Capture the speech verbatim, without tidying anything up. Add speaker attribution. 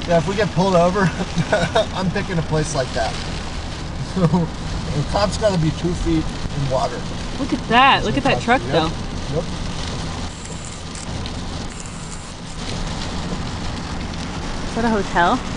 Speaker 1: Yeah, if we get pulled over, I'm picking a place like that. So the top's got to be two feet in water.
Speaker 2: Look at that. Look at that truck,
Speaker 1: yep.
Speaker 2: though.
Speaker 1: Yep.
Speaker 2: Is that a hotel?